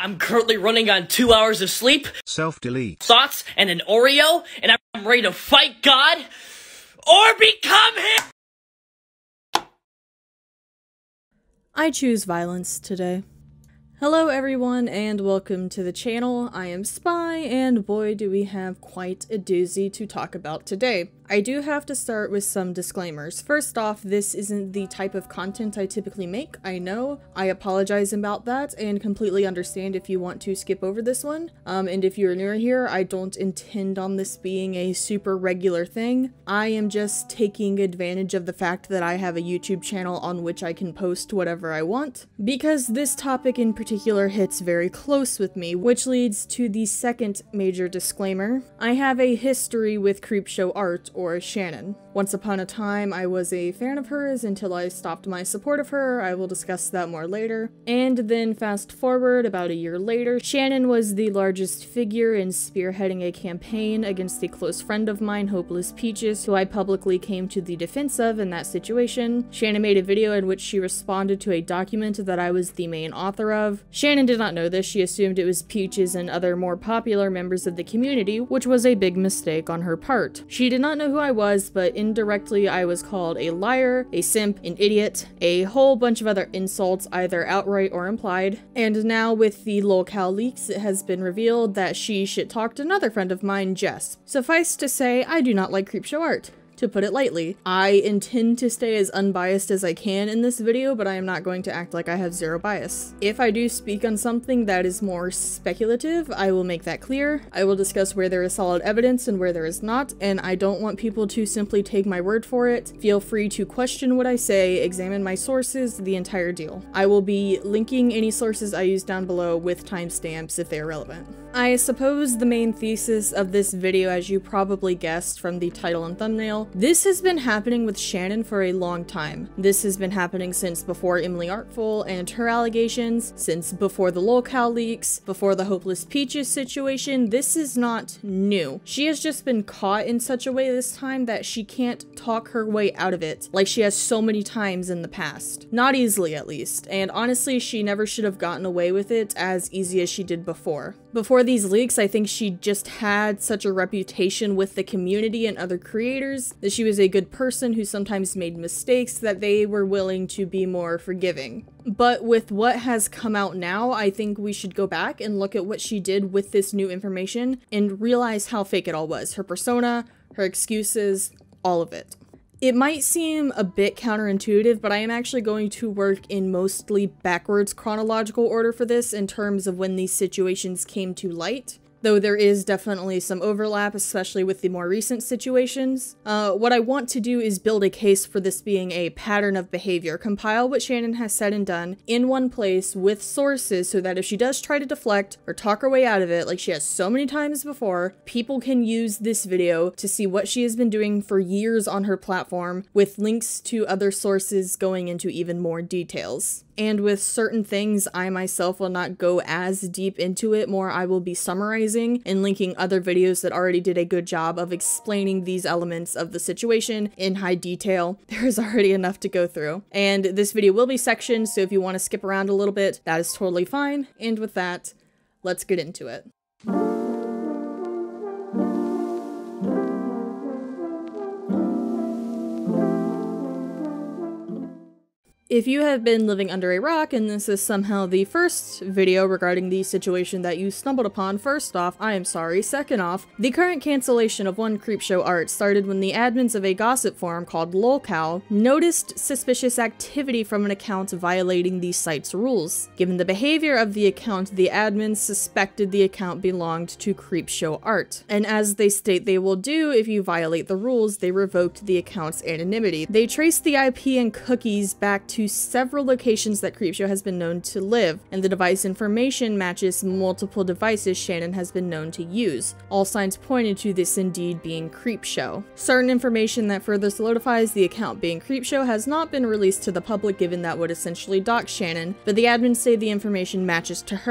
I'm currently running on 2 hours of sleep, self-delete, thoughts, and an Oreo, and I'm ready to fight God or become him! I choose violence today. Hello everyone and welcome to the channel. I am Spy and boy do we have quite a doozy to talk about today. I do have to start with some disclaimers. First off, this isn't the type of content I typically make, I know. I apologize about that and completely understand if you want to skip over this one. And if you're newer here, I don't intend on this being a super regular thing. I am just taking advantage of the fact that I have a YouTube channel on which I can post whatever I want, because this topic in particular hits very close with me, which leads to the second major disclaimer. I have a history with Creepshow Art, or Shannon. Once upon a time, I was a fan of hers until I stopped my support of her. I will discuss that more later. And then fast forward about a year later, Shannon was the largest figure in spearheading a campaign against a close friend of mine, Hopeless Peaches, who I publicly came to the defense of in that situation. Shannon made a video in which she responded to a document that I was the main author of. Shannon did not know this. She assumed it was Peaches and other more popular members of the community, which was a big mistake on her part. She did not know who I was, but indirectly I was called a liar, a simp, an idiot, a whole bunch of other insults, either outright or implied. And now with the lolcow leaks, it has been revealed that she shit-talked another friend of mine, Jess. Suffice to say, I do not like Creepshow Art. To put it lightly, I intend to stay as unbiased as I can in this video, but I am not going to act like I have zero bias. If I do speak on something that is more speculative, I will make that clear. I will discuss where there is solid evidence and where there is not, and I don't want people to simply take my word for it. Feel free to question what I say, examine my sources, the entire deal. I will be linking any sources I use down below with timestamps if they are relevant. I suppose the main thesis of this video, as you probably guessed from the title and thumbnail, this has been happening with Shannon for a long time. This has been happening since before Emily Artful and her allegations, since before the lolcow leaks, before the Hopeless Peaches situation. This is not new. She has just been caught in such a way this time that she can't talk her way out of it, like she has so many times in the past. Not easily, at least, and honestly, she never should have gotten away with it as easy as she did before. Before these leaks, I think she just had such a reputation with the community and other creators that she was a good person who sometimes made mistakes, that they were willing to be more forgiving. But with what has come out now, I think we should go back and look at what she did with this new information and realize how fake it all was. Her persona, her excuses, all of it. It might seem a bit counterintuitive, but I am actually going to work in mostly backwards chronological order for this in terms of when these situations came to light. Though there is definitely some overlap, especially with the more recent situations. What I want to do is build a case for this being a pattern of behavior, compile what Shannon has said and done in one place with sources so that if she does try to deflect or talk her way out of it, like she has so many times before, people can use this video to see what she has been doing for years on her platform, with links to other sources going into even more details. And with certain things, I myself will not go as deep into it, more I will be summarizing and linking other videos that already did a good job of explaining these elements of the situation in high detail. There's already enough to go through. And this video will be sectioned, so if you want to skip around a little bit, that is totally fine. And with that, let's get into it. If you have been living under a rock and this is somehow the first video regarding the situation that you stumbled upon, first off, I am sorry. Second off, the current cancellation of one Creepshow Art started when the admins of a gossip forum called lolcow noticed suspicious activity from an account violating the site's rules. Given the behavior of the account, the admins suspected the account belonged to Creepshow Art. And as they state they will do if you violate the rules, they revoked the account's anonymity. They traced the IP and cookies back to several locations that Creepshow has been known to live, and the device information matches multiple devices Shannon has been known to use. All signs pointed to this indeed being Creepshow. Certain information that further solidifies the account being Creepshow has not been released to the public, given that would essentially dox Shannon, but the admins say the information matches to her.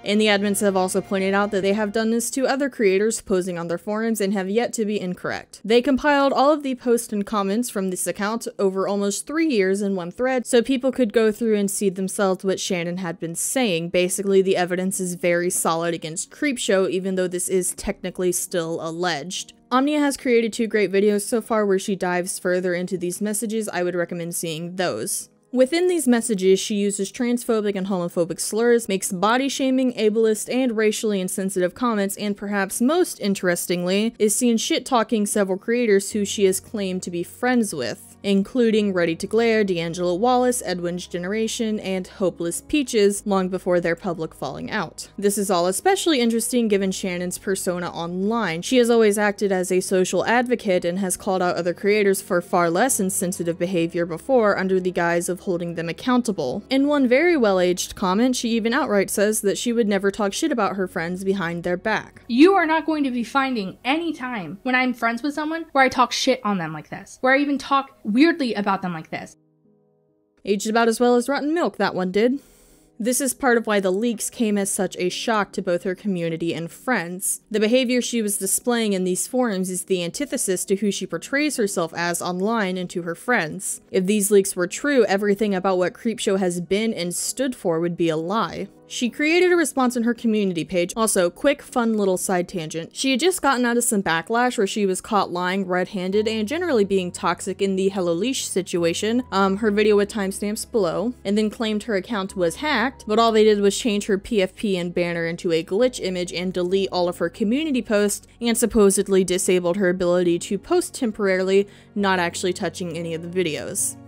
And the admins have also pointed out that they have done this to other creators posing on their forums and have yet to be incorrect. They compiled all of the posts and comments from this account over almost 3 years in one thread, so people could go through and see themselves what Shannon had been saying. Basically, the evidence is very solid against Creepshow, even though this is technically still alleged. Omnia has created 2 great videos so far where she dives further into these messages. I would recommend seeing those. Within these messages, she uses transphobic and homophobic slurs, makes body-shaming, ableist, and racially insensitive comments, and perhaps most interestingly, is seen shit-talking several creators who she has claimed to be friends with, including Ready to Glare, D'Angelo Wallace, Edwin's Generation, and Hopeless Peaches, long before their public falling out. This is all especially interesting given Shannon's persona online. She has always acted as a social advocate and has called out other creators for far less insensitive behavior before under the guise of holding them accountable. In one very well-aged comment, she even outright says that she would never talk shit about her friends behind their back. You are not going to be finding any time when I'm friends with someone where I talk shit on them like this, where I even talk weirdly about them like this. Aged about as well as rotten milk, that one did. This is part of why the leaks came as such a shock to both her community and friends. The behavior she was displaying in these forums is the antithesis to who she portrays herself as online and to her friends. If these leaks were true, everything about what Creepshow has been and stood for would be a lie. She created a response on her community page. Also, quick, fun little side tangent. She had just gotten out of some backlash where she was caught lying red-handed and generally being toxic in the Hello Leash situation, her video with timestamps below, and then claimed her account was hacked, but all they did was change her PFP and banner into a glitch image and delete all of her community posts, and supposedly disabled her ability to post temporarily, not actually touching any of the videos.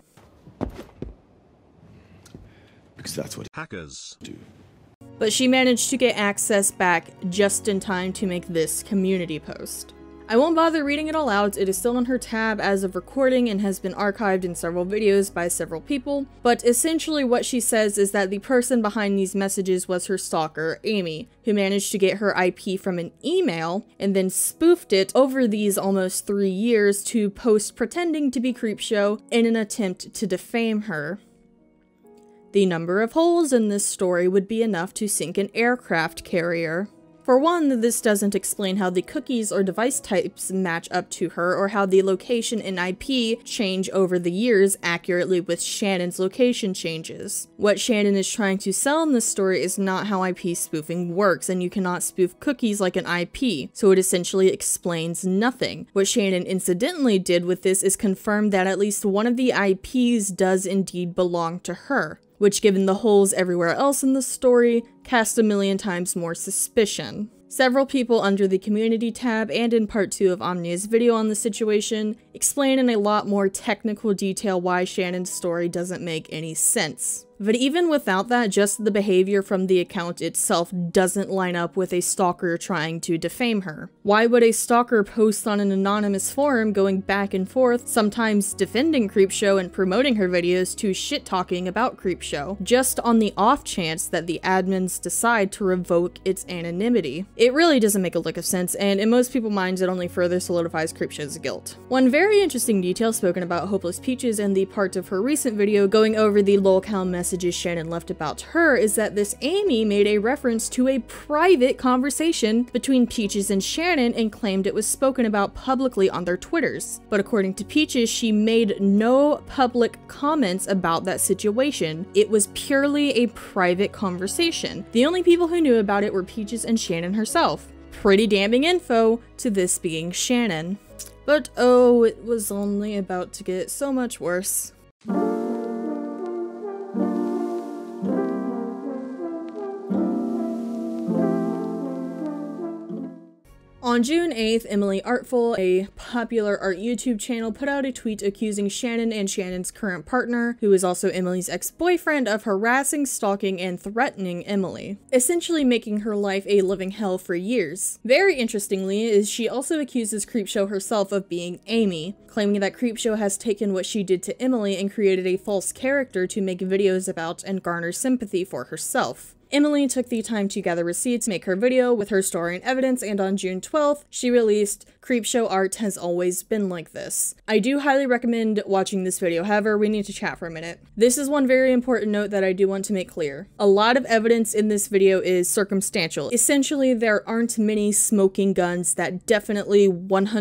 Because that's what hackers do. But she managed to get access back just in time to make this community post. I won't bother reading it all out, it is still on her tab as of recording and has been archived in several videos by several people, but essentially what she says is that the person behind these messages was her stalker, Amy, who managed to get her IP from an email and then spoofed it over these almost 3 years to post pretending to be Creepshow in an attempt to defame her. The number of holes in this story would be enough to sink an aircraft carrier. For one, this doesn't explain how the cookies or device types match up to her, or how the location and IP change over the years accurately with Shannon's location changes. What Shannon is trying to sell in this story is not how IP spoofing works, and you cannot spoof cookies like an IP, so it essentially explains nothing. What Shannon incidentally did with this is confirm that at least one of the IPs does indeed belong to her, which, given the holes everywhere else in the story, cast a million times more suspicion. Several people under the community tab and in part 2 of Omnia's video on the situation explain in a lot more technical detail why Shannon's story doesn't make any sense. But even without that, just the behavior from the account itself doesn't line up with a stalker trying to defame her. Why would a stalker post on an anonymous forum going back and forth, sometimes defending Creepshow and promoting her videos to shit-talking about Creepshow, just on the off chance that the admins decide to revoke its anonymity? It really doesn't make a lick of sense, and in most people's minds it only further solidifies Creepshow's guilt. One very interesting detail spoken about Hopeless Peaches in the part of her recent video going over the lolcow messages Shannon left about her is that this Amy made a reference to a private conversation between Peaches and Shannon and claimed it was spoken about publicly on their Twitters. But according to Peaches, she made no public comments about that situation. It was purely a private conversation. The only people who knew about it were Peaches and Shannon herself. Pretty damning info to this being Shannon. But oh, it was only about to get so much worse. On June 8th, Emily Artful, a popular art YouTube channel, put out a tweet accusing Shannon and Shannon's current partner, who is also Emily's ex-boyfriend, of harassing, stalking, and threatening Emily, essentially making her life a living hell for years. Very interestingly is she also accuses Creepshow herself of being Amy, claiming that Creepshow has taken what she did to Emily and created a false character to make videos about and garner sympathy for herself. Emily took the time to gather receipts, make her video with her story and evidence, and on June 12th, she released Creepshow Art Has Always Been Like This. I do highly recommend watching this video, however, we need to chat for a minute. This is one very important note that I do want to make clear. A lot of evidence in this video is circumstantial. Essentially, there aren't many smoking guns that definitely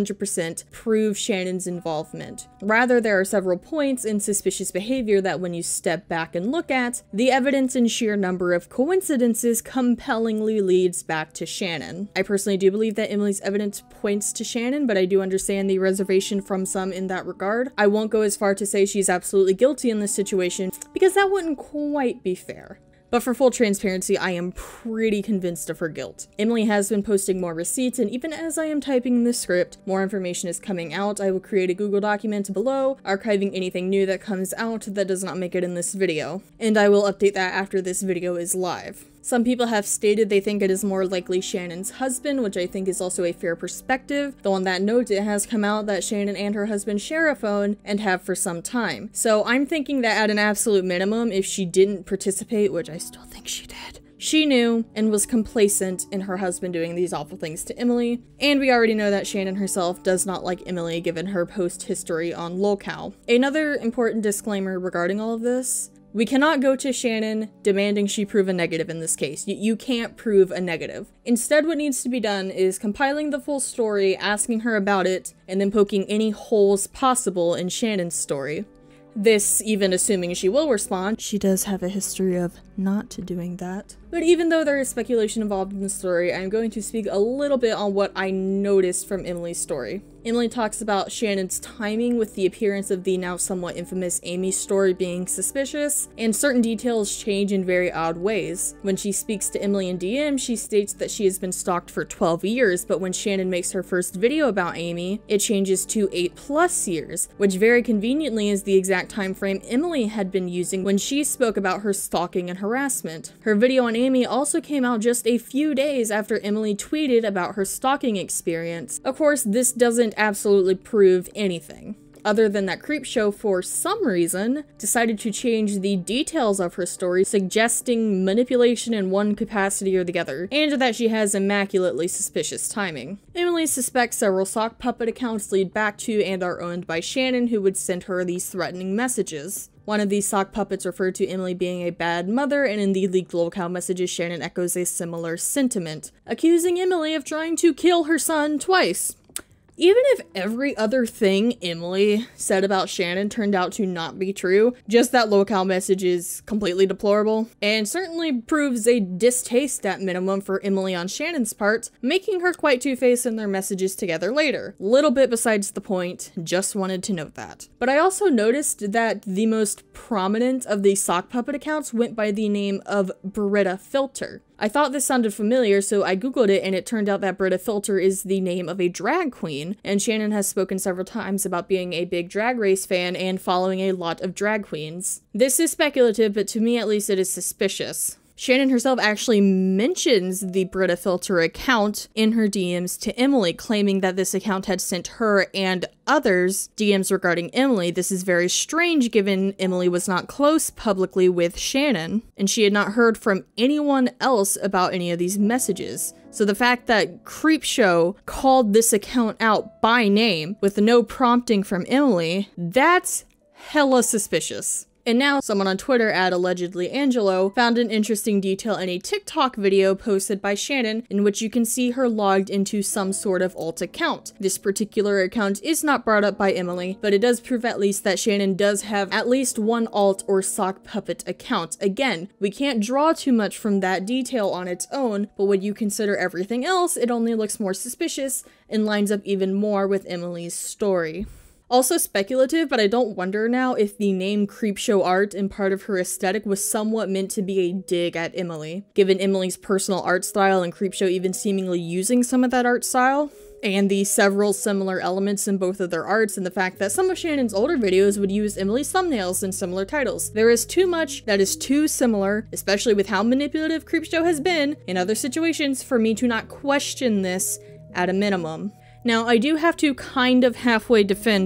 100% prove Shannon's involvement. Rather, there are several points in suspicious behavior that when you step back and look at, the evidence and sheer number of coincidences compellingly leads back to Shannon. I personally do believe that Emily's evidence points to Shannon, but I do understand the reservation from some in that regard. I won't go as far to say she's absolutely guilty in this situation, because that wouldn't quite be fair. But for full transparency, I am pretty convinced of her guilt. Emily has been posting more receipts, and even as I am typing the script, more information is coming out. I will create a Google document below, archiving anything new that comes out that does not make it in this video. And I will update that after this video is live. Some people have stated they think it is more likely Shannon's husband, which I think is also a fair perspective, though on that note, it has come out that Shannon and her husband share a phone and have for some time. So I'm thinking that at an absolute minimum, if she didn't participate, which I still think she did, she knew and was complacent in her husband doing these awful things to Emily, and we already know that Shannon herself does not like Emily given her post history on Lolcow. Another important disclaimer regarding all of this: we cannot go to Shannon demanding she prove a negative in this case. You can't prove a negative. Instead, what needs to be done is compiling the full story, asking her about it, and then poking any holes possible in Shannon's story. This even assuming she will respond. She does have a history of not doing that. But even though there is speculation involved in the story, I'm going to speak a little bit on what I noticed from Emily's story. Emily talks about Shannon's timing with the appearance of the now somewhat infamous Amy story being suspicious, and certain details change in very odd ways. When she speaks to Emily in DM, she states that she has been stalked for 12 years, but when Shannon makes her first video about Amy, it changes to 8+ years, which very conveniently is the exact time frame Emily had been using when she spoke about her stalking and harassment. Her video on Amy also came out just a few days after Emily tweeted about her stalking experience. Of course, this doesn't absolutely prove anything, other than that Creepshow, for some reason, decided to change the details of her story, suggesting manipulation in one capacity or the other, and that she has immaculately suspicious timing. Emily suspects several sock puppet accounts lead back to and are owned by Shannon, who would send her these threatening messages. One of these sock puppets referred to Emily being a bad mother, and in the leaked Lolcow messages, Shannon echoes a similar sentiment, accusing Emily of trying to kill her son twice. Even if every other thing Emily said about Shannon turned out to not be true, just that Lolcow message is completely deplorable, and certainly proves a distaste at minimum for Emily on Shannon's part, making her quite two-faced in their messages together later. Little bit besides the point, just wanted to note that. But I also noticed that the most prominent of the sock puppet accounts went by the name of Britta Filter. I thought this sounded familiar, so I googled it, and it turned out that Britta Filter is the name of a drag queen, and Shannon has spoken several times about being a big Drag Race fan and following a lot of drag queens. This is speculative, but to me at least it is suspicious. Shannon herself actually mentions the Britta Filter account in her DMs to Emily, claiming that this account had sent her and others DMs regarding Emily. This is very strange given Emily was not close publicly with Shannon, and she had not heard from anyone else about any of these messages. So the fact that Creepshow called this account out by name with no prompting from Emily, that's hella suspicious. And now someone on Twitter @AllegedlyAngelo found an interesting detail in a TikTok video posted by Shannon in which you can see her logged into some sort of alt account. This particular account is not brought up by Emily, but it does prove at least that Shannon does have at least one alt or sock puppet account. Again, we can't draw too much from that detail on its own, but when you consider everything else, it only looks more suspicious and lines up even more with Emily's story. Also speculative, but I don't wonder now if the name Creepshow Art and part of her aesthetic was somewhat meant to be a dig at Emily, given Emily's personal art style and Creepshow even seemingly using some of that art style, and the several similar elements in both of their arts, and the fact that some of Shannon's older videos would use Emily's thumbnails and similar titles. There is too much that is too similar, especially with how manipulative Creepshow has been in other situations, for me to not question this at a minimum. Now, I do have to kind of halfway defend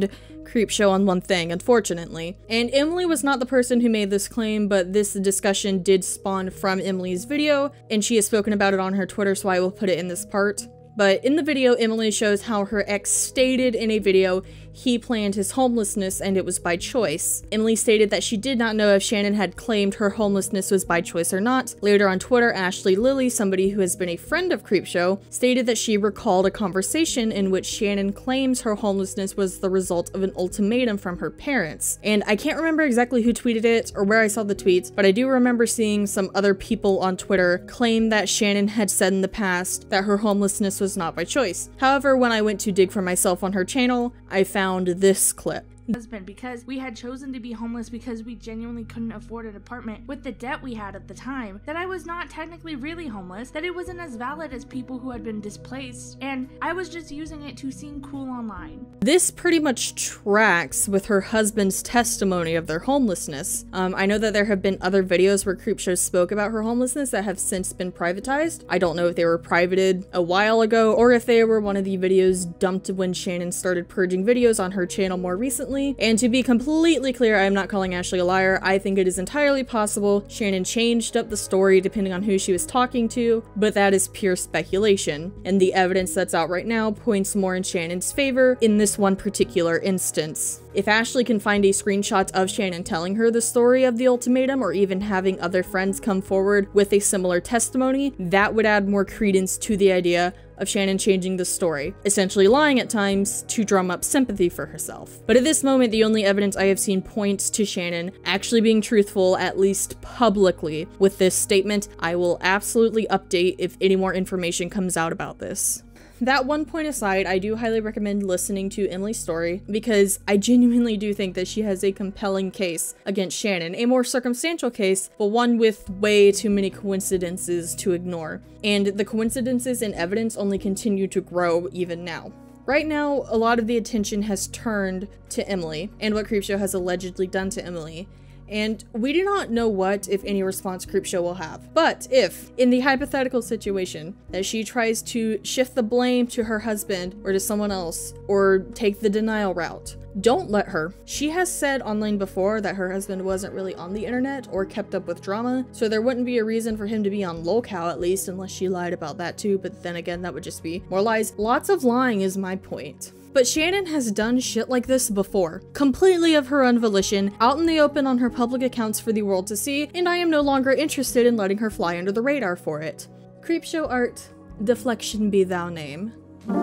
Creepshow on one thing, unfortunately. And Emily was not the person who made this claim, but this discussion did spawn from Emily's video, and she has spoken about it on her Twitter, so I will put it in this part. But in the video, Emily shows how her ex stated in a video he planned his homelessness and it was by choice. Emily stated that she did not know if Shannon had claimed her homelessness was by choice or not. Later on Twitter, Ashley Lilly, somebody who has been a friend of Creepshow, stated that she recalled a conversation in which Shannon claims her homelessness was the result of an ultimatum from her parents. And I can't remember exactly who tweeted it or where I saw the tweets, but I do remember seeing some other people on Twitter claim that Shannon had said in the past that her homelessness was not by choice. However, when I went to dig for myself on her channel, I found this clip. Husband, because we had chosen to be homeless because we genuinely couldn't afford an apartment with the debt we had at the time, that I was not technically really homeless, that it wasn't as valid as people who had been displaced, and I was just using it to seem cool online. This pretty much tracks with her husband's testimony of their homelessness. I know that there have been other videos where Creepshow spoke about her homelessness that have since been privatized. I don't know if they were privated a while ago or if they were one of the videos dumped when Shannon started purging videos on her channel more recently. And to be completely clear, I am not calling Ashley a liar. I think it is entirely possible Shannon changed up the story depending on who she was talking to, but that is pure speculation. And the evidence that's out right now points more in Shannon's favor in this one particular instance. If Ashley can find a screenshot of Shannon telling her the story of the ultimatum, or even having other friends come forward with a similar testimony, that would add more credence to the idea of Shannon changing the story, essentially lying at times to drum up sympathy for herself. But at this moment, the only evidence I have seen points to Shannon actually being truthful, at least publicly, with this statement. I will absolutely update if any more information comes out about this. That one point aside, I do highly recommend listening to Emily's story because I genuinely do think that she has a compelling case against Shannon, a more circumstantial case, but one with way too many coincidences to ignore. And the coincidences and evidence only continue to grow even now. Right now, a lot of the attention has turned to Emily and what Creepshow has allegedly done to Emily. And we do not know what, if any, response Creepshow will have. But if, in the hypothetical situation, that she tries to shift the blame to her husband or to someone else, or take the denial route, don't let her. She has said online before that her husband wasn't really on the internet or kept up with drama, so there wouldn't be a reason for him to be on locale at least, unless she lied about that too, but then again, that would just be more lies. Lots of lying is my point. But Shannon has done shit like this before, completely of her own volition, out in the open on her public accounts for the world to see, and I am no longer interested in letting her fly under the radar for it. Creepshow art, deflection be thou name.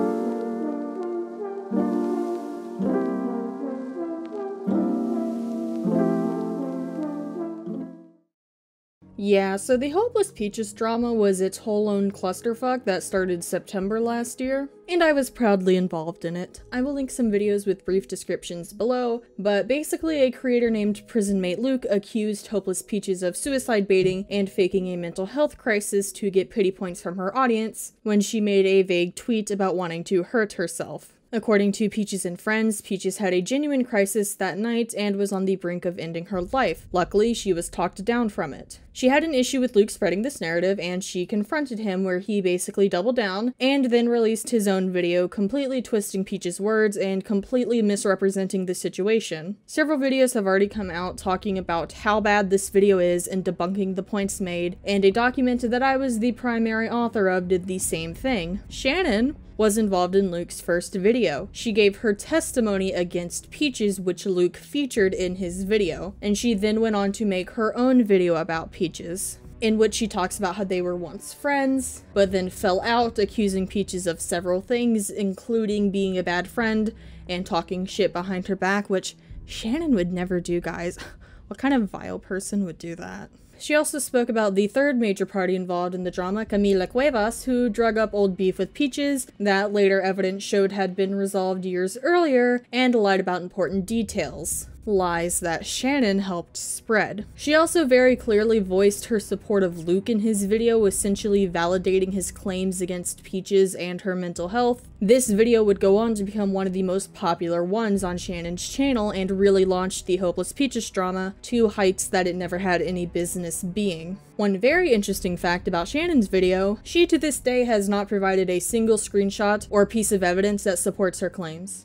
Yeah, so the Hopeless Peaches drama was its whole own clusterfuck that started September last year, and I was proudly involved in it. I will link some videos with brief descriptions below, but basically a creator named Prison Mate Luke accused Hopeless Peaches of suicide baiting and faking a mental health crisis to get pity points from her audience when she made a vague tweet about wanting to hurt herself. According to Peaches and friends, Peaches had a genuine crisis that night and was on the brink of ending her life. Luckily, she was talked down from it. She had an issue with Luke spreading this narrative, and she confronted him where he basically doubled down and then released his own video completely twisting Peaches' words and completely misrepresenting the situation. Several videos have already come out talking about how bad this video is and debunking the points made, and a document that I was the primary author of did the same thing. Shannon was involved in Luke's first video. She gave her testimony against Peaches, which Luke featured in his video, and she then went on to make her own video about Peaches, in which she talks about how they were once friends, but then fell out, accusing Peaches of several things, including being a bad friend and talking shit behind her back, which Shannon would never do, guys. What kind of vile person would do that? She also spoke about the third major party involved in the drama, Camila Cuevas, who drug up old beef with Peaches that later evidence showed had been resolved years earlier, and lied about important details. Lies that Shannon helped spread. She also very clearly voiced her support of Luke in his video, essentially validating his claims against Peaches and her mental health. This video would go on to become one of the most popular ones on Shannon's channel and really launched the Hopeless Peaches drama to heights that it never had any business being. One very interesting fact about Shannon's video, she to this day has not provided a single screenshot or piece of evidence that supports her claims.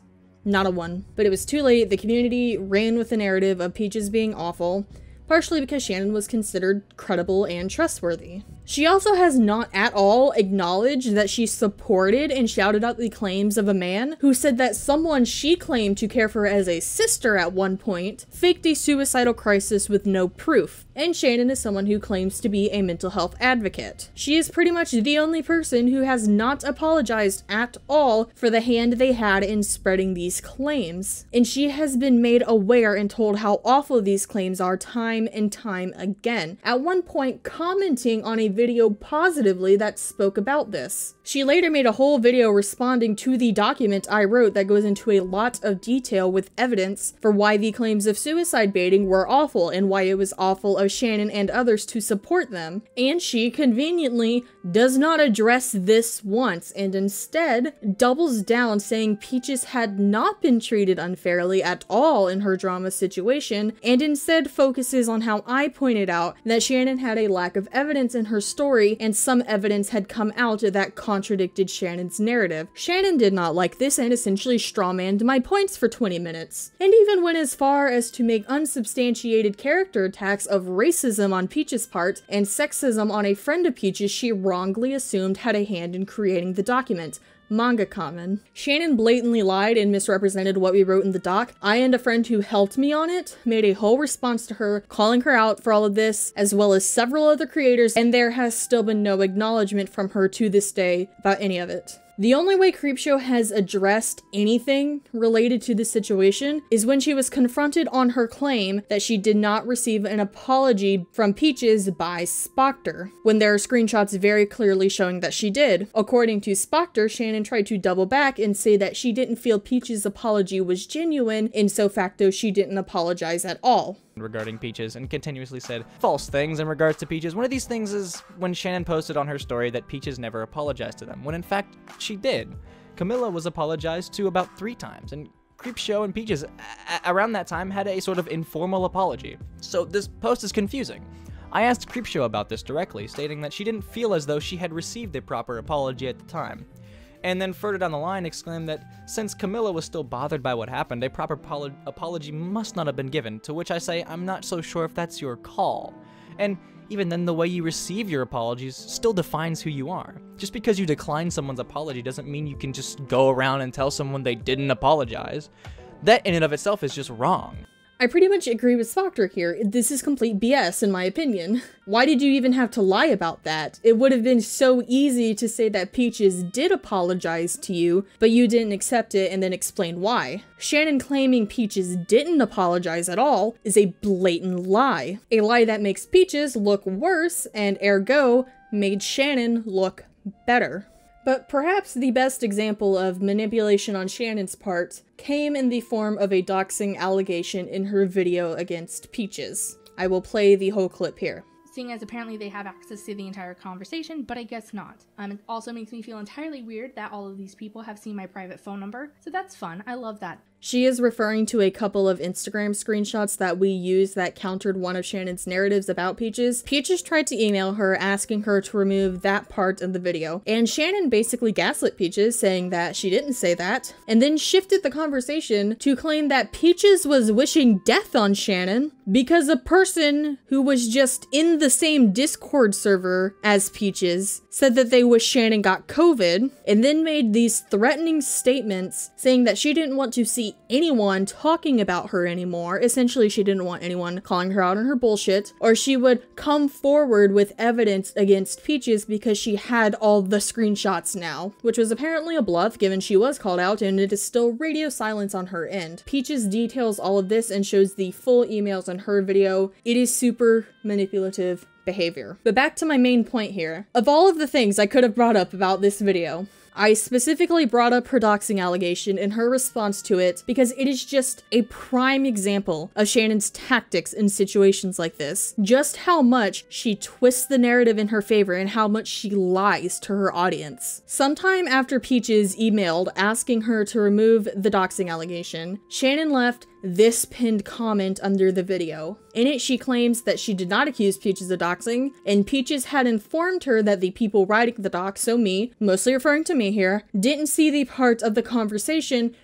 Not a one. But it was too late. The community ran with the narrative of Peaches being awful, partially because Shannon was considered credible and trustworthy. She also has not at all acknowledged that she supported and shouted out the claims of a man who said that someone she claimed to care for as a sister at one point faked a suicidal crisis with no proof. And Shannon is someone who claims to be a mental health advocate. She is pretty much the only person who has not apologized at all for the hand they had in spreading these claims. And she has been made aware and told how awful these claims are time and time again, at one point commenting on a video positively that spoke about this. She later made a whole video responding to the document I wrote that goes into a lot of detail with evidence for why the claims of suicide baiting were awful and why it was awful of Shannon and others to support them. And she conveniently does not address this once and instead doubles down saying Peaches had not been treated unfairly at all in her drama situation and instead focuses on how I pointed out that Shannon had a lack of evidence in her story and some evidence had come out that contradicted Shannon's narrative. Shannon did not like this and essentially strawmanned my points for 20 minutes, and even went as far as to make unsubstantiated character attacks of racism on Peaches' part and sexism on a friend of Peaches she wrongly assumed had a hand in creating the document. Manga Common. Shannon blatantly lied and misrepresented what we wrote in the doc. I and a friend who helped me on it made a whole response to her, calling her out for all of this, as well as several other creators, and there has still been no acknowledgement from her to this day about any of it. The only way Creepshow has addressed anything related to this situation is when she was confronted on her claim that she did not receive an apology from Peaches by Spoctor, when there are screenshots very clearly showing that she did. According to Spoctor, Shannon tried to double back and say that she didn't feel Peaches' apology was genuine, and so facto she didn't apologize at all. Regarding Peaches and continuously said false things in regards to Peaches. One of these things is when Shannon posted on her story that Peaches never apologized to them, when in fact she did. Camilla was apologized to about 3 times, and Creepshow and Peaches around that time had a sort of informal apology. So this post is confusing. I asked Creepshow about this directly, stating that she didn't feel as though she had received a proper apology at the time. And then further down the line exclaimed that since Camilla was still bothered by what happened, a proper apology must not have been given, to which I say I'm not so sure if that's your call. And even then, the way you receive your apologies still defines who you are. Just because you decline someone's apology doesn't mean you can just go around and tell someone they didn't apologize. That in and of itself is just wrong. I pretty much agree with Spoctor here. This is complete BS in my opinion. Why did you even have to lie about that? It would have been so easy to say that Peaches did apologize to you, but you didn't accept it and then explain why. Shannon claiming Peaches didn't apologize at all is a blatant lie. A lie that makes Peaches look worse and ergo made Shannon look better. But perhaps the best example of manipulation on Shannon's part came in the form of a doxing allegation in her video against Peaches. I will play the whole clip here. Seeing as apparently they have access to the entire conversation, but I guess not. It also makes me feel entirely weird that all of these people have seen my private phone number, so that's fun. I love that. She is referring to a couple of Instagram screenshots that we used that countered one of Shannon's narratives about Peaches. Peaches tried to email her asking her to remove that part of the video, and Shannon basically gaslit Peaches saying that she didn't say that, and then shifted the conversation to claim that Peaches was wishing death on Shannon because a person who was just in the same Discord server as Peaches said that they wish Shannon got COVID, and then made these threatening statements saying that she didn't want to see anyone talking about her anymore. Essentially, she didn't want anyone calling her out on her bullshit, or she would come forward with evidence against Peaches because she had all the screenshots now, which was apparently a bluff given she was called out and it is still radio silence on her end. Peaches details all of this and shows the full emails in her video. It is super manipulative behavior. But back to my main point here. Of all of the things I could have brought up about this video, I specifically brought up her doxing allegation and her response to it because it is just a prime example of Shannon's tactics in situations like this. Just how much she twists the narrative in her favor and how much she lies to her audience. Sometime after Peaches emailed asking her to remove the doxing allegation, Shannon left this pinned comment under the video. In it, she claims that she did not accuse Peaches of doxing, and Peaches had informed her that the people writing the doc, so me, mostly referring to me here, didn't see the part of the conversation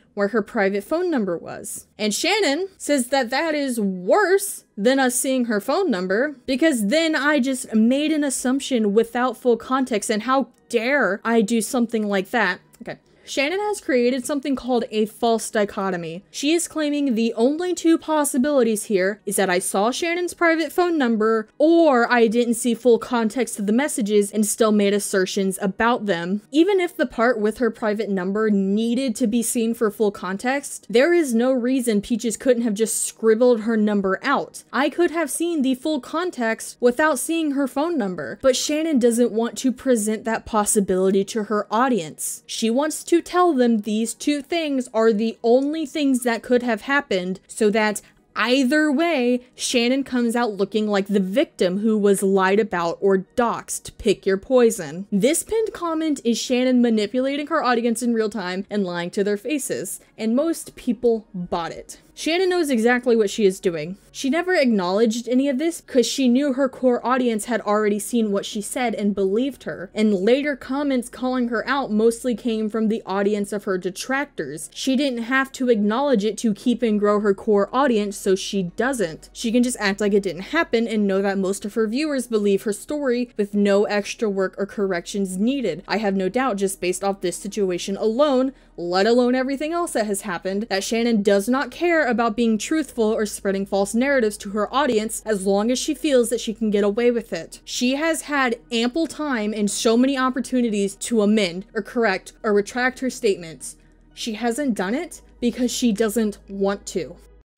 where her private phone number was. And Shannon says that that is worse than us seeing her phone number, because then I just made an assumption without full context, and how dare I do something like that? Okay. Shannon has created something called a false dichotomy. She is claiming the only two possibilities here is that I saw Shannon's private phone number, or I didn't see full context of the messages and still made assertions about them. Even if the part with her private number needed to be seen for full context, there is no reason Peaches couldn't have just scribbled her number out. I could have seen the full context without seeing her phone number, but Shannon doesn't want to present that possibility to her audience. She wants to tell them these two things are the only things that could have happened, so that either way, Shannon comes out looking like the victim who was lied about or doxxed. Pick your poison. This pinned comment is Shannon manipulating her audience in real time and lying to their faces, and most people bought it. Shannon knows exactly what she is doing. She never acknowledged any of this because she knew her core audience had already seen what she said and believed her, and later comments calling her out mostly came from the audience of her detractors. She didn't have to acknowledge it to keep and grow her core audience, so she doesn't. She can just act like it didn't happen and know that most of her viewers believe her story with no extra work or corrections needed. I have no doubt, just based off this situation alone, let alone everything else that has happened, that Shannon does not care about being truthful or spreading false narratives to her audience as long as she feels that she can get away with it. She has had ample time and so many opportunities to amend or correct or retract her statements. She hasn't done it because she doesn't want to.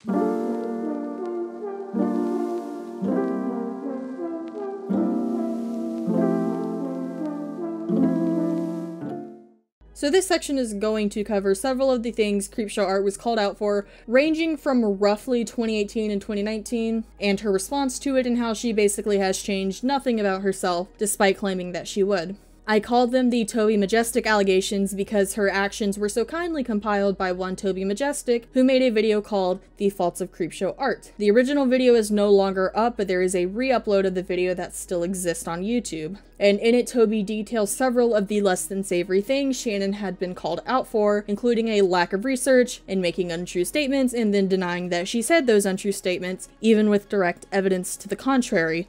So this section is going to cover several of the things Creepshow Art was called out for, ranging from roughly 2018 and 2019, and her response to it and how she basically has changed nothing about herself, despite claiming that she would. I called them the Toby Majestic allegations because her actions were so kindly compiled by one Toby Majestic, who made a video called The Faults of Creepshow Art. The original video is no longer up, but there is a re-upload of the video that still exists on YouTube. And in it, Toby details several of the less than savory things Shannon had been called out for, including a lack of research and making untrue statements and then denying that she said those untrue statements, even with direct evidence to the contrary.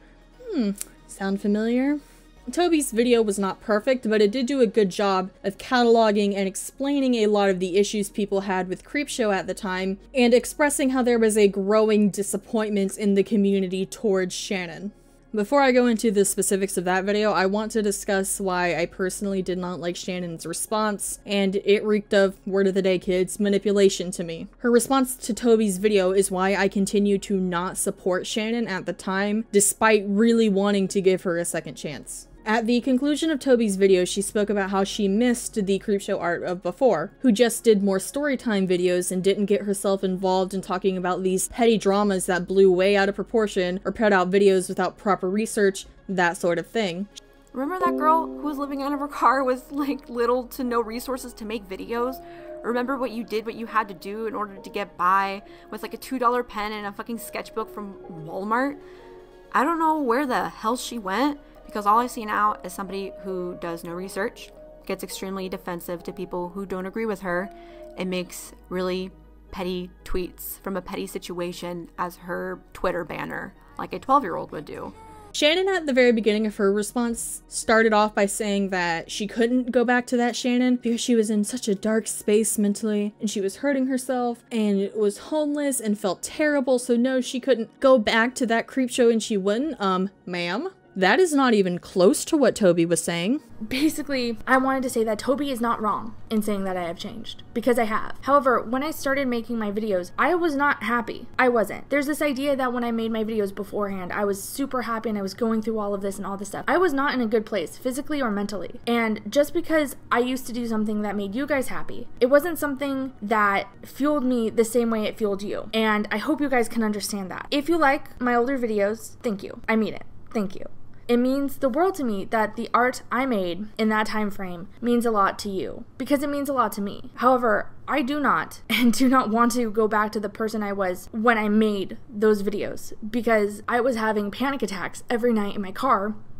Sound familiar? Toby's video was not perfect, but it did do a good job of cataloging and explaining a lot of the issues people had with Creepshow at the time, and expressing how there was a growing disappointment in the community towards Shannon. Before I go into the specifics of that video, I want to discuss why I personally did not like Shannon's response, and it reeked of, word of the day kids, manipulation to me. Her response to Toby's video is why I continue to not support Shannon at the time, despite really wanting to give her a second chance. At the conclusion of Toby's video, she spoke about how she missed the Creepshow Art of before, who just did more storytime videos and didn't get herself involved in talking about these petty dramas that blew way out of proportion or put out videos without proper research, that sort of thing. Remember that girl who was living out of her car with like little to no resources to make videos? Remember what you did, what you had to do in order to get by with like a $2 pen and a fucking sketchbook from Walmart? I don't know where the hell she went, because all I see now is somebody who does no research, gets extremely defensive to people who don't agree with her, and makes really petty tweets from a petty situation as her Twitter banner, like a 12-year-old would do. Shannon, at the very beginning of her response, started off by saying that she couldn't go back to that Shannon because she was in such a dark space mentally, and she was hurting herself, and was homeless, and felt terrible, so no, she couldn't go back to that Creepshow, and she wouldn't. Ma'am? That is not even close to what Toby was saying. Basically, I wanted to say that Toby is not wrong in saying that I have changed, because I have. However, when I started making my videos, I was not happy. I wasn't. There's this idea that when I made my videos beforehand, I was super happy and I was going through all of this and all this stuff. I was not in a good place, physically or mentally. And just because I used to do something that made you guys happy, it wasn't something that fueled me the same way it fueled you. And I hope you guys can understand that. If you like my older videos, thank you. I mean it. Thank you. It means the world to me that the art I made in that time frame means a lot to you, because it means a lot to me. However, I do not want to go back to the person I was when I made those videos, because I was having panic attacks every night in my car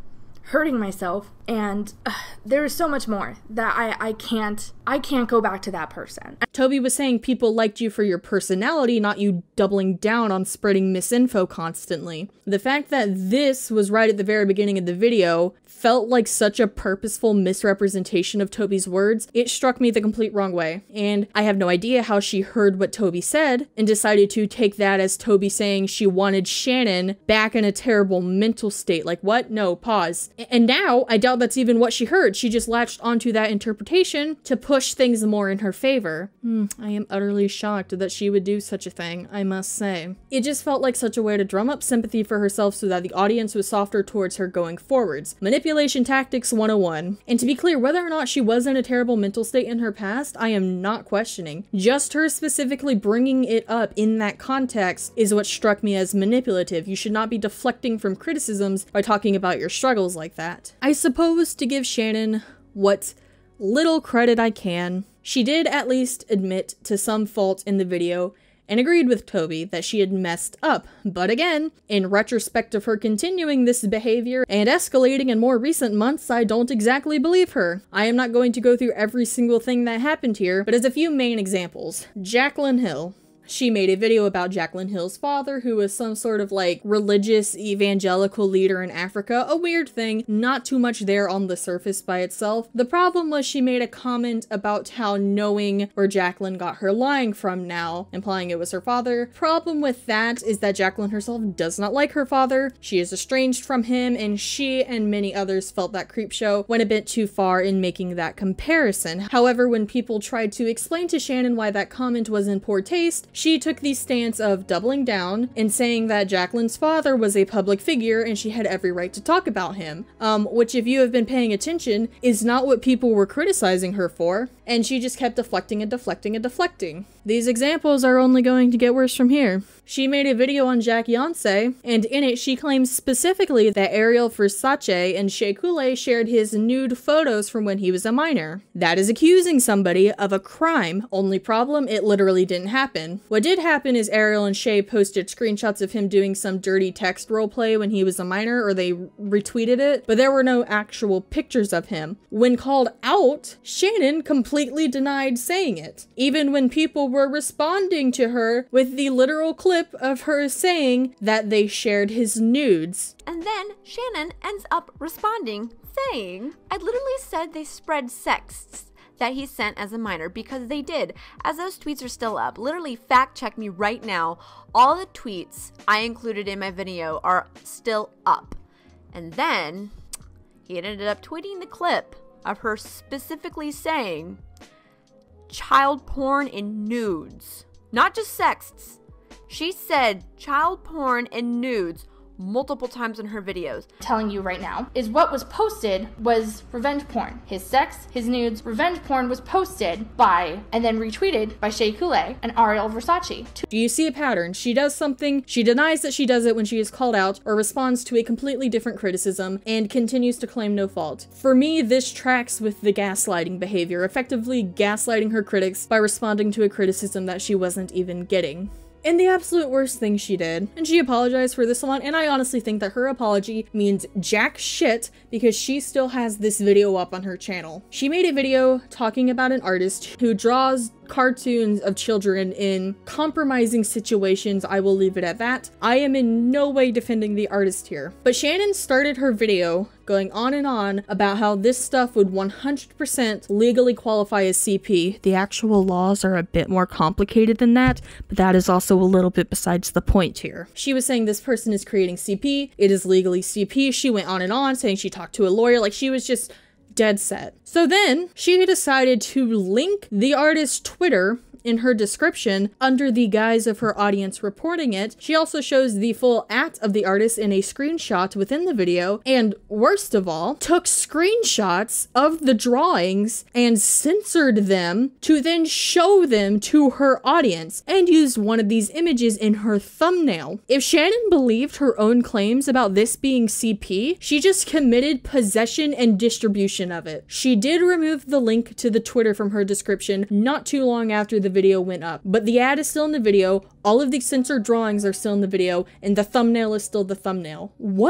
hurting myself, and there is so much more that I can't go back to that person. Toby was saying people liked you for your personality, not you doubling down on spreading misinfo constantly. The fact that this was right at the very beginning of the video felt like such a purposeful misrepresentation of Toby's words. It struck me the complete wrong way, and I have no idea how she heard what Toby said and decided to take that as Toby saying she wanted Shannon back in a terrible mental state. Like, what? No, pause. And now I doubt that's even what she heard. She just latched onto that interpretation to push things more in her favor. I am utterly shocked that she would do such a thing, I must say. It just felt like such a way to drum up sympathy for herself so that the audience was softer towards her going forwards. Manipulation tactics 101. And to be clear, whether or not she was in a terrible mental state in her past, I am not questioning. Just her specifically bringing it up in that context is what struck me as manipulative. You should not be deflecting from criticisms by talking about your struggles like that. I suppose to give Shannon what little credit I can, she did at least admit to some fault in the video and agreed with Toby that she had messed up. But again, in retrospect of her continuing this behavior and escalating in more recent months, I don't exactly believe her. I am not going to go through every single thing that happened here, but as a few main examples. Jaclyn Hill. She made a video about Jaclyn Hill's father, who was some sort of like religious evangelical leader in Africa. A weird thing, not too much there on the surface by itself. The problem was she made a comment about how knowing where Jaclyn got her lying from now, implying it was her father. Problem with that is that Jaclyn herself does not like her father. She is estranged from him, and she and many others felt that Creepshow went a bit too far in making that comparison. However, when people tried to explain to Shannon why that comment was in poor taste, she took the stance of doubling down and saying that Jaclyn's father was a public figure and she had every right to talk about him, which if you have been paying attention is not what people were criticizing her for, and she just kept deflecting and deflecting and deflecting. These examples are only going to get worse from here. She made a video on Jack Yonsei, and in it she claims specifically that Ariel Versace and Shea Coulee shared his nude photos from when he was a minor. That is accusing somebody of a crime. Only problem, it literally didn't happen. What did happen is Ariel and Shea posted screenshots of him doing some dirty text roleplay when he was a minor, or they retweeted it, but there were no actual pictures of him. When called out, Shannon completely denied saying it, even when people were responding to her with the literal clip of her saying that they shared his nudes. And then Shannon ends up responding, saying, I literally said they spread sexts that he sent as a minor, because they did, as those tweets are still up. Literally fact check me right now. All the tweets I included in my video are still up. And then he ended up tweeting the clip of her specifically saying child porn and nudes, not just sexts. She said child porn and nudes multiple times in her videos. Telling you right now is what was posted was revenge porn. His sex, his nudes, revenge porn was posted by and then retweeted by Shea Coulee and Ariel Versace. Do you see a pattern? She does something, she denies that she does it when she is called out, or responds to a completely different criticism and continues to claim no fault. For me, this tracks with the gaslighting behavior, effectively gaslighting her critics by responding to a criticism that she wasn't even getting. And the absolute worst thing she did, and she apologized for this one, and I honestly think that her apology means jack shit because she still has this video up on her channel. She made a video talking about an artist who draws cartoons of children in compromising situations. I will leave it at that. I am in no way defending the artist here. But Shannon started her video going on and on about how this stuff would 100% legally qualify as CP. The actual laws are a bit more complicated than that, but that is also a little bit besides the point here. She was saying this person is creating CP, it is legally CP. She went on saying she talked to a lawyer, like she was just dead set. So then she decided to link the artist's Twitter in her description under the guise of her audience reporting it. She also shows the full @ of the artist in a screenshot within the video, and worst of all, took screenshots of the drawings and censored them to then show them to her audience, and used one of these images in her thumbnail. If Shannon believed her own claims about this being CP, she just committed possession and distribution of it. She did remove the link to the Twitter from her description not too long after the video went up, but the ad is still in the video, all of the censored drawings are still in the video, and the thumbnail is still the thumbnail. What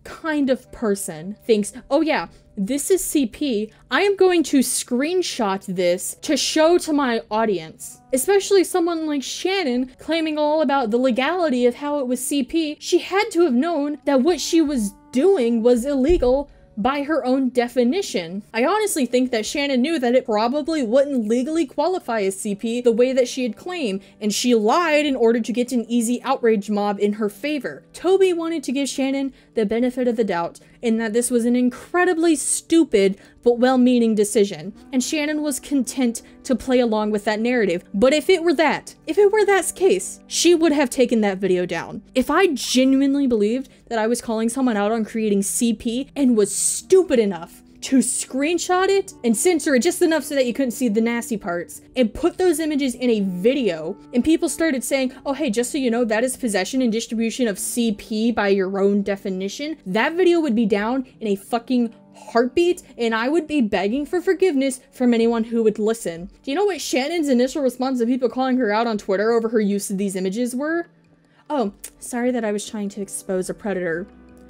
kind of person thinks, oh yeah, this is CP, I am going to screenshot this to show to my audience. Especially someone like Shannon claiming all about the legality of how it was CP, she had to have known that what she was doing was illegal by her own definition. I honestly think that Shannon knew that it probably wouldn't legally qualify as CP the way that she had claimed, and she lied in order to get an easy outrage mob in her favor. Toby wanted to give Shannon the benefit of the doubt in that this was an incredibly stupid but well-meaning decision, and Shannon was content to play along with that narrative. But if it were that case, she would have taken that video down. If I genuinely believed that I was calling someone out on creating CP and was stupid enough to screenshot it and censor it just enough so that you couldn't see the nasty parts and put those images in a video, and people started saying, oh hey, just so you know, that is possession and distribution of CP by your own definition, that video would be down in a fucking heartbeat, and I would be begging for forgiveness from anyone who would listen. Do you know what Shannon's initial response to people calling her out on Twitter over her use of these images were? Oh, sorry that I was trying to expose a predator.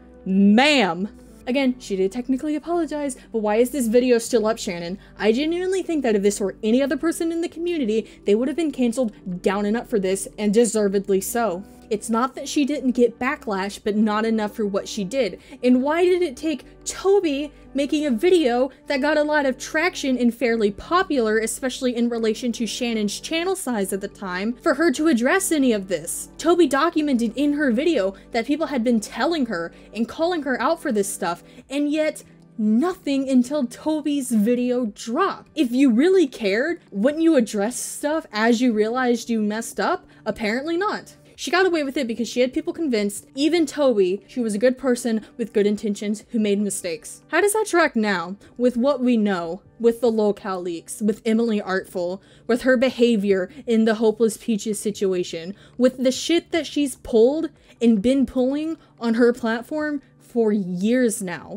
Ma'am. Again, she did technically apologize, but why is this video still up, Shannon? I genuinely think that if this were any other person in the community, they would have been canceled down and up for this, and deservedly so. It's not that she didn't get backlash, but not enough for what she did. And why did it take Toby making a video that got a lot of traction and fairly popular, especially in relation to Shannon's channel size at the time, for her to address any of this? Toby documented in her video that people had been telling her and calling her out for this stuff, and yet nothing until Toby's video dropped. If you really cared, wouldn't you address stuff as you realized you messed up? Apparently not. She got away with it because she had people convinced, even Toby, she was a good person with good intentions who made mistakes. How does that track now with what we know, with the locale leaks, with Emily Artful, with her behavior in the Hopeless Peaches situation, with the shit that she's pulled and been pulling on her platform for years now?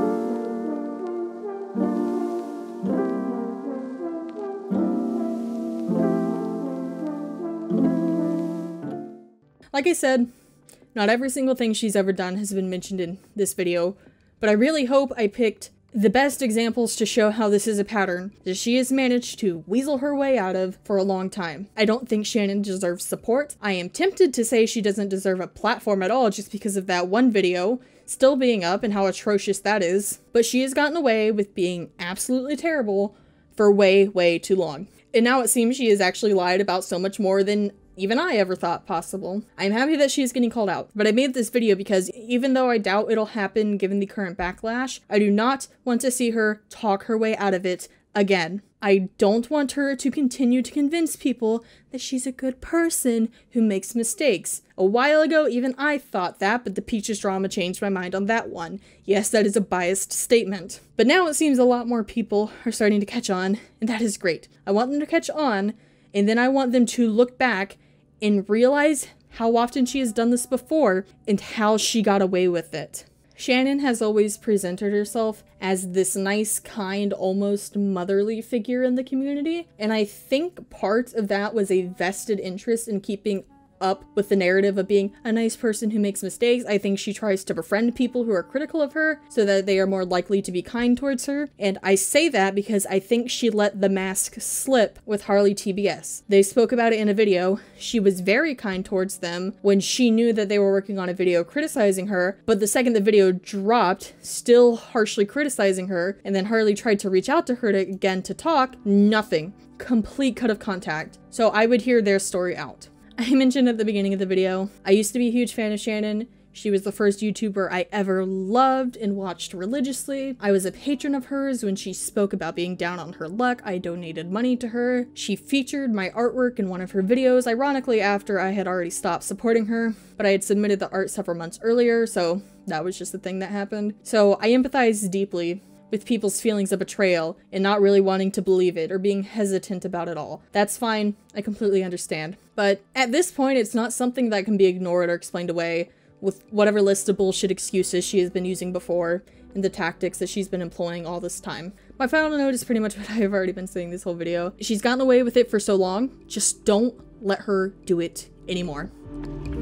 Like I said, not every single thing she's ever done has been mentioned in this video, but I really hope I picked the best examples to show how this is a pattern that she has managed to weasel her way out of for a long time. I don't think Shannon deserves support. I am tempted to say she doesn't deserve a platform at all just because of that one video still being up and how atrocious that is, but she has gotten away with being absolutely terrible for way, way too long. And now it seems she has actually lied about so much more than even I ever thought possible. I'm happy that she's getting called out, but I made this video because even though I doubt it'll happen given the current backlash, I do not want to see her talk her way out of it again. I don't want her to continue to convince people that she's a good person who makes mistakes. A while ago, even I thought that, but the Peaches drama changed my mind on that one. Yes, that is a biased statement. But now it seems a lot more people are starting to catch on, and that is great. I want them to catch on, and then I want them to look back and realize how often she has done this before and how she got away with it. Shannon has always presented herself as this nice, kind, almost motherly figure in the community, and I think part of that was a vested interest in keeping up with the narrative of being a nice person who makes mistakes. I think she tries to befriend people who are critical of her so that they are more likely to be kind towards her. And I say that because I think she let the mask slip with Harley TBS. They spoke about it in a video. She was very kind towards them when she knew that they were working on a video criticizing her, but the second the video dropped, still harshly criticizing her, and then Harley tried to reach out to her again to talk, nothing. Complete cut of contact. So I would hear their story out. I mentioned at the beginning of the video, I used to be a huge fan of Shannon. She was the first YouTuber I ever loved and watched religiously. I was a patron of hers when she spoke about being down on her luck. I donated money to her. She featured my artwork in one of her videos, ironically after I had already stopped supporting her, but I had submitted the art several months earlier, so that was just the thing that happened. So I empathize deeply with people's feelings of betrayal and not really wanting to believe it or being hesitant about it all. That's fine, I completely understand. But at this point, it's not something that can be ignored or explained away with whatever list of bullshit excuses she has been using before and the tactics that she's been employing all this time. My final note is pretty much what I have already been saying this whole video. She's gotten away with it for so long, just don't let her do it anymore.